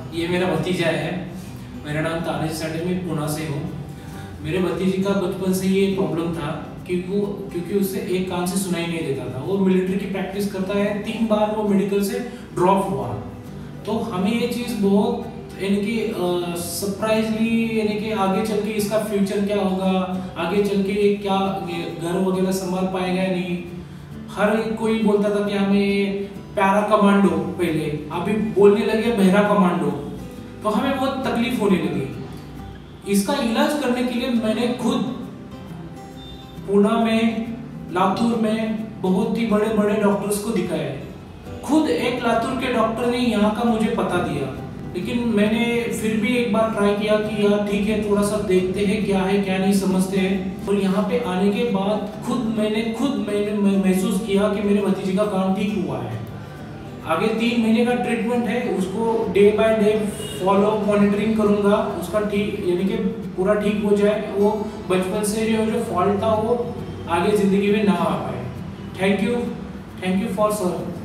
ये मेरा भतीजा है। मेरा नाम तानिश साडे, मैं पुणे से हूँ। मेरे भतीजे का बचपन से ये प्रॉब्लम था क्योंकि उससे एक कान से सुनाई नहीं देता था। वो मिलिट्री की प्रैक्टिस करता है, 3 बार वो मेडिकल से ड्रॉप हुआ। तो हमें ये चीज़ बहुत यानी कि सरप्राइजली, यानी कि आगे चल के इसका फ्यूचर क्या होगा, आगे चल के ये क्या घर वगैरह संभाल पाएगा या नहीं। हर कोई बोलता था कि हमें पैरा कमांडो, पहले अभी बोलने लगे बहरा कमांडो। तो हमें बहुत तकलीफ होने लगी। इसका इलाज करने के लिए मैंने खुद पुणे में, लातूर में बहुत ही बड़े बड़े डॉक्टर्स को दिखाया। खुद एक लातूर के डॉक्टर ने यहाँ का मुझे पता दिया, लेकिन मैंने फिर भी एक बार ट्राई किया कि यार ठीक है, थोड़ा सा देखते हैं क्या है क्या नहीं, समझते हैं। और यहाँ पे आने के बाद मैंने महसूस किया कि मेरे भतीजे का काम ठीक हुआ है। आगे 3 महीने का ट्रीटमेंट है, उसको day by day follow monitoring करूंगा, उसका ठीक यानी कि पूरा ठीक हो जाए, वो बचपन से जो फॉल्ट था वो आगे जिंदगी में ना आ पाए। Thank you for sir.